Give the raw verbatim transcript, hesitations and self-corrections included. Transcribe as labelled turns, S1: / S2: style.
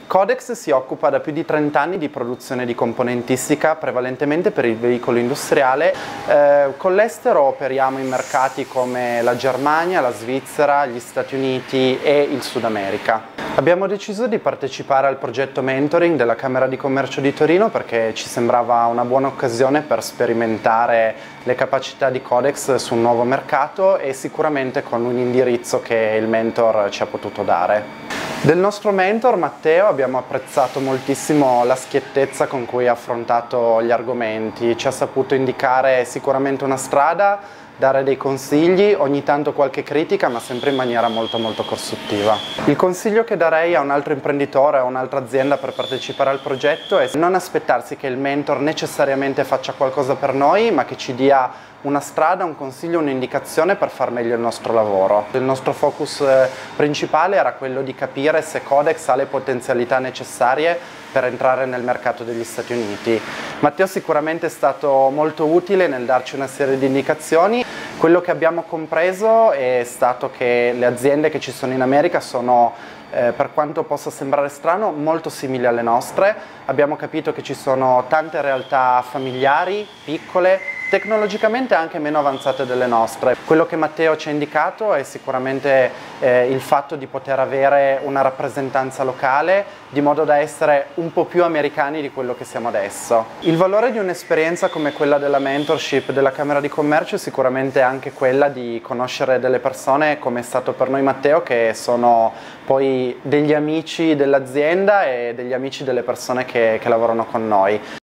S1: Codex si occupa da più di trenta anni di produzione di componentistica prevalentemente per il veicolo industriale. Eh, con l'estero operiamo in mercati come la Germania, la Svizzera, gli Stati Uniti e il Sud America. Abbiamo deciso di partecipare al progetto Mentoring della Camera di Commercio di Torino perché ci sembrava una buona occasione per sperimentare le capacità di Codex su un nuovo mercato e sicuramente con un indirizzo che il mentor ci ha potuto dare. Del nostro mentor Matteo abbiamo apprezzato moltissimo la schiettezza con cui ha affrontato gli argomenti, ci ha saputo indicare sicuramente una strada, dare dei consigli, ogni tanto qualche critica, ma sempre in maniera molto molto costruttiva. Il consiglio che darei a un altro imprenditore o a un'altra azienda per partecipare al progetto è non aspettarsi che il mentor necessariamente faccia qualcosa per noi, ma che ci dia una strada, un consiglio, un'indicazione per far meglio il nostro lavoro. Il nostro focus principale era quello di capire se Codex ha le potenzialità necessarie per entrare nel mercato degli Stati Uniti. Matteo sicuramente è stato molto utile nel darci una serie di indicazioni. Quello che abbiamo compreso è stato che le aziende che ci sono in America sono, eh, per quanto possa sembrare strano, molto simili alle nostre. Abbiamo capito che ci sono tante realtà familiari, piccole, tecnologicamente anche meno avanzate delle nostre. Quello che Matteo ci ha indicato è sicuramente eh, il fatto di poter avere una rappresentanza locale, di modo da essere un po' più americani di quello che siamo adesso. Il valore di un'esperienza come quella della mentorship della Camera di Commercio è sicuramente anche quella di conoscere delle persone, come è stato per noi Matteo, che sono poi degli amici dell'azienda e degli amici delle persone che, che lavorano con noi.